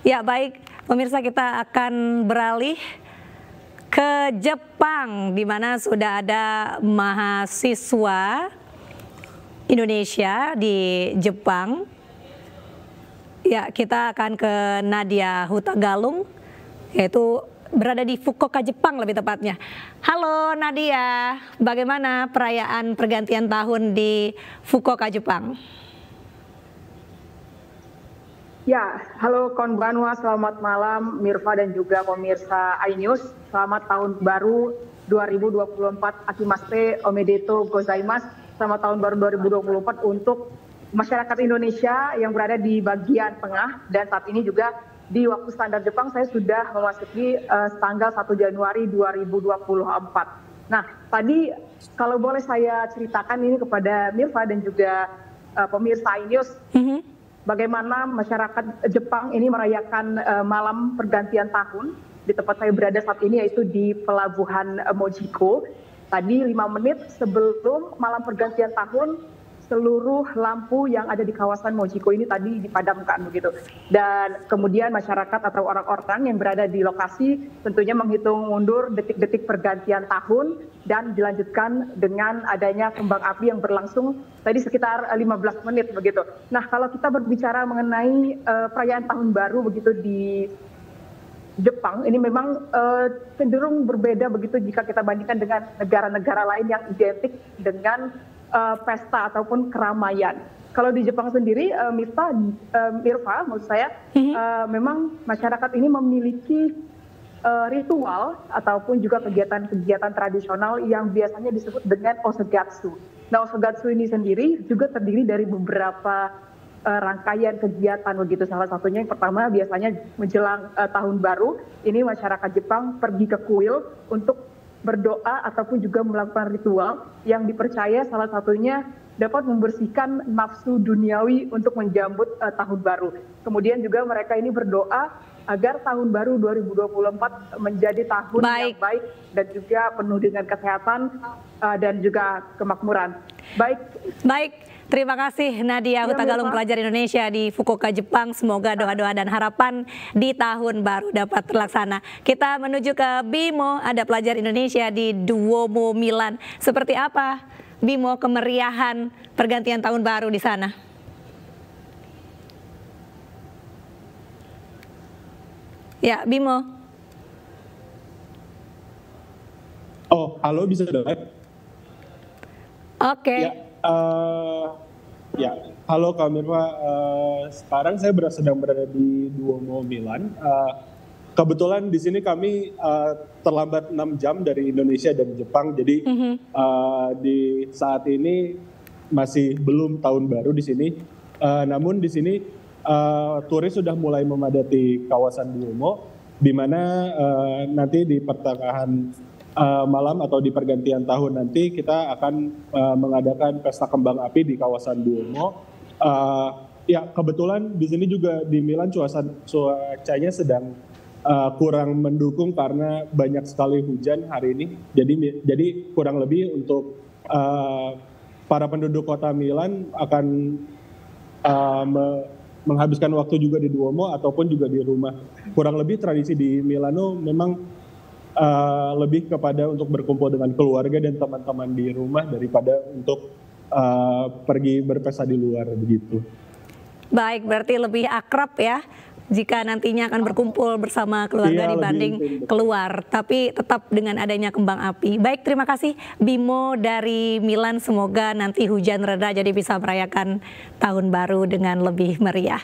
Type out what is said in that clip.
Ya baik, pemirsa kita akan beralih ke Jepang di mana sudah ada mahasiswa Indonesia di Jepang. Ya, kita akan ke Nadia Hutagalung, yaitu berada di Fukuoka, Jepang lebih tepatnya. Halo Nadia, bagaimana perayaan pergantian tahun di Fukuoka, Jepang? Ya, halo Konbanwa, selamat malam Mirva dan juga pemirsa iNews. Selamat tahun baru 2024, Akimaste Omedetou Gozaimasu. Selamat tahun baru 2024 untuk masyarakat Indonesia yang berada di bagian tengah, dan saat ini juga di waktu standar Jepang saya sudah memasuki tanggal 1 Januari 2024. Nah, tadi kalau boleh saya ceritakan ini kepada Mirva dan juga pemirsa iNews, bagaimana masyarakat Jepang ini merayakan malam pergantian tahun di tempat saya berada saat ini, yaitu di Pelabuhan Mojiko. Tadi 5 menit sebelum malam pergantian tahun, seluruh lampu yang ada di kawasan Mojiko ini tadi dipadamkan begitu. Dan kemudian masyarakat atau orang-orang yang berada di lokasi tentunya menghitung mundur detik-detik pergantian tahun dan dilanjutkan dengan adanya kembang api yang berlangsung tadi sekitar 15 menit begitu. Nah, kalau kita berbicara mengenai perayaan tahun baru begitu di Jepang, ini memang cenderung berbeda begitu jika kita bandingkan dengan negara-negara lain yang identik dengan pesta ataupun keramaian. Kalau di Jepang sendiri, Mirva, maksud saya, memang masyarakat ini memiliki ritual ataupun juga kegiatan-kegiatan tradisional yang biasanya disebut dengan Osegatsu. Nah, Osegatsu ini sendiri juga terdiri dari beberapa rangkaian kegiatan begitu. Salah satunya yang pertama biasanya menjelang tahun baru, ini masyarakat Jepang pergi ke kuil untuk berdoa ataupun juga melakukan ritual yang dipercaya salah satunya dapat membersihkan nafsu duniawi untuk menjambut tahun baru. Kemudian juga mereka ini berdoa agar tahun baru 2024 menjadi tahun yang baik dan juga penuh dengan kesehatan dan juga kemakmuran. Baik. Terima kasih Nadia Hutagalung, pelajar Indonesia di Fukuoka, Jepang. Semoga doa-doa dan harapan di tahun baru dapat terlaksana. Kita menuju ke Bimo, ada pelajar Indonesia di Duomo Milan. Seperti apa Bimo kemeriahan pergantian tahun baru di sana? Ya, Bimo. Oh, halo, bisa dengar? Oke. Ya, halo Kak Mirva. Sekarang saya sedang berada di Duomo Milan. Kebetulan di sini kami terlambat 6 jam dari Indonesia dan Jepang. Jadi di saat ini masih belum tahun baru di sini. Namun di sini turis sudah mulai memadati kawasan Duomo, di mana nanti di pertengahan malam atau di pergantian tahun nanti kita akan mengadakan pesta kembang api di kawasan Duomo. Ya, kebetulan di sini juga di Milan cuacanya sedang kurang mendukung karena banyak sekali hujan hari ini. Jadi kurang lebih untuk para penduduk kota Milan akan menghabiskan waktu juga di Duomo ataupun juga di rumah. Kurang lebih tradisi di Milano memang lebih kepada untuk berkumpul dengan keluarga dan teman-teman di rumah daripada untuk pergi berpesta di luar begitu. Baik, berarti lebih akrab ya jika nantinya akan berkumpul bersama keluarga dibanding keluar, tapi tetap dengan adanya kembang api. Baik, terima kasih Bimo dari Milan. Semoga nanti hujan reda jadi bisa merayakan tahun baru dengan lebih meriah.